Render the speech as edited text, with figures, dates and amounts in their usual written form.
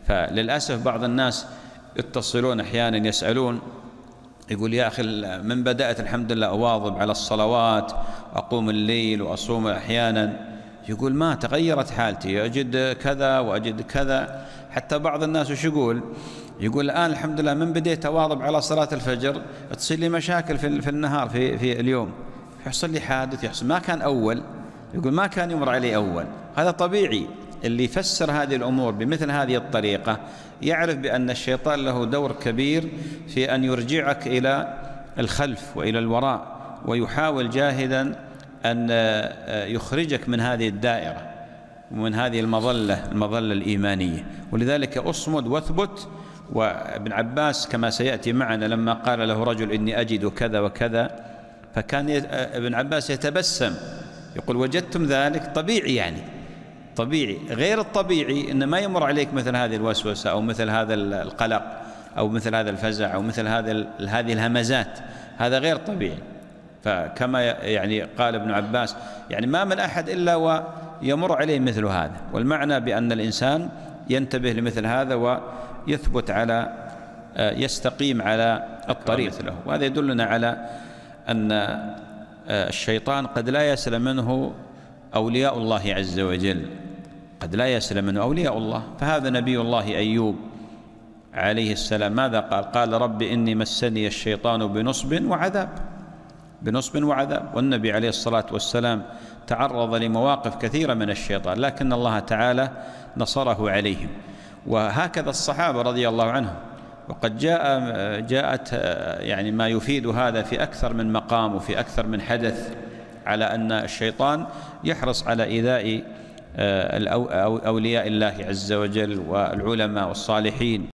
فللأسف بعض الناس يتصلون أحيانا يسألون، يقول يا أخي من بدأت الحمد لله أواظب على الصلوات وأقوم الليل وأصوم أحيانا، يقول ما تغيرت حالتي، أجد كذا وأجد كذا. حتى بعض الناس وش يقول الآن الحمد لله من بديت أواظب على صلاة الفجر تصير لي مشاكل في النهار في اليوم، يحصل لي حادث، يحصل ما كان أول، يقول ما كان يمر علي أول. هذا طبيعي. اللي يفسر هذه الأمور بمثل هذه الطريقة يعرف بأن الشيطان له دور كبير في أن يرجعك إلى الخلف وإلى الوراء، ويحاول جاهدا أن يخرجك من هذه الدائرة ومن هذه المظلة الإيمانية. ولذلك أصمد واثبت. وابن عباس كما سيأتي معنا لما قال له رجل إني أجد كذا وكذا، فكان ابن عباس يتبسم يقول وجدتم ذلك؟ طبيعي، يعني طبيعي. غير الطبيعي إن ما يمر عليك مثل هذه الوسوسة أو مثل هذا القلق أو مثل هذا الفزع أو مثل هذه الهمزات، هذا غير طبيعي. فكما يعني قال ابن عباس يعني ما من أحد إلا ويمر عليه مثل هذا. والمعنى بأن الإنسان ينتبه لمثل هذا ويثبت على يستقيم على الطريق له. وهذا يدلنا على أن الشيطان قد لا يسلم منه أولياء الله عز وجل، قد لا يسلم منه أولياء الله. فهذا نبي الله أيوب عليه السلام ماذا قال؟ قال رب إني مسني الشيطان بنصب وعذاب. والنبي عليه الصلاة والسلام تعرض لمواقف كثيرة من الشيطان، لكن الله تعالى نصره عليهم. وهكذا الصحابة رضي الله عنهم. وقد جاءت يعني ما يفيد هذا في أكثر من مقام وفي أكثر من حدث، على أن الشيطان يحرص على إيذاء أولياء الله عز وجل والعلماء والصالحين.